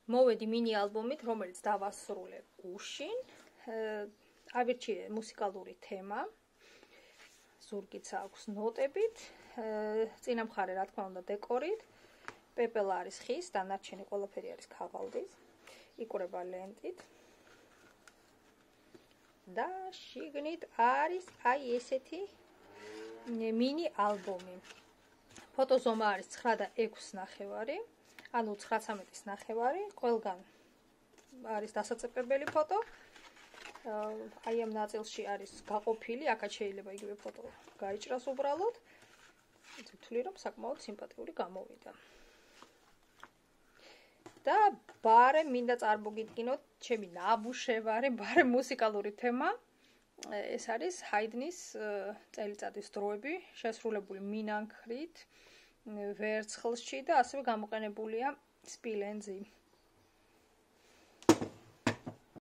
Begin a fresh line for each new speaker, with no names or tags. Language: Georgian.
მოვედი მინი ალბომით, რომელიც დავასრულე გუშინ. ავირჩიე მუსიკალური თემა. ზურგიც აქვს ნოტებით. წინა მხარე, რა თქმა უნდა, დეკორით. პეპელა არის ხის, დანარჩენი ყველაფერი არის ქაღალდის. იკვრება ლენტით. და შიგნით არის აი ესეთი მინი ალბომი. ფოტოზომა არის 9.6 ანუ 9.9, ყველგან არის დასაწეპებელი ფოტო. აი ამ ნაწილში არის გაყოფილი, აქაც შეიძლება იგივე ფოტო გაიჭრას უბრალოდ. ვთვლი რომ საკმაოდ სიმპათიური გამოვიდა. და ბარე მინდა წარმოგიდგინოთ ჩემი ნაბუშევარი, ბარე მუსიკალური თემა. ეს არის ჰაიდნის წელიწადის დროები, შესრულებული მინანქრით, ვერცხლში და ასევე გამოყენებულია სპილენძი.